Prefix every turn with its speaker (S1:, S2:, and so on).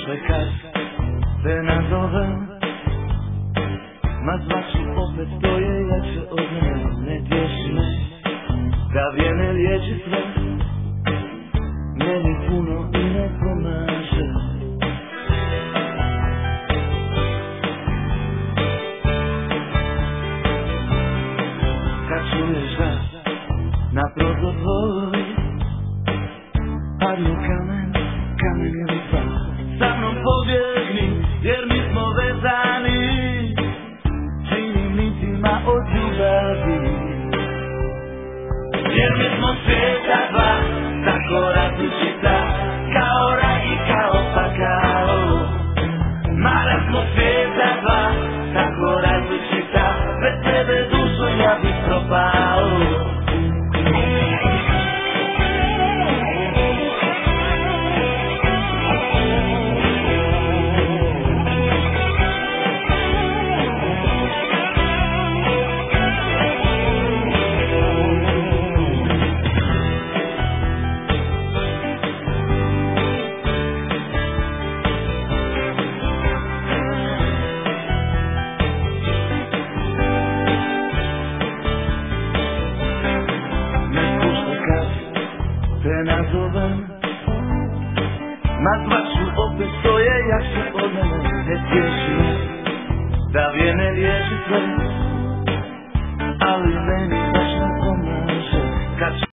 S1: slušaj kad te nazovem, ma zvaću opet, to je jače od mene. Ne tješi me da vrijeme liječi sve, meni puno i ne pomaže. Kad čuješ da na prozor tvoj padnu kamen ili dva, sa mnom pobjegni jer mi smo vezani čini mitima od ljubavi. Jer mi smo svijeta dva, tako različita, kao raj i kao pakao. Mada smo svijeta dva, tako različita, bez tebe dušo ja bih propao. Te nazovem, nazvat ću opet, to je jače od mene. Ne tješi me da vrijeme riješi sve, ali meni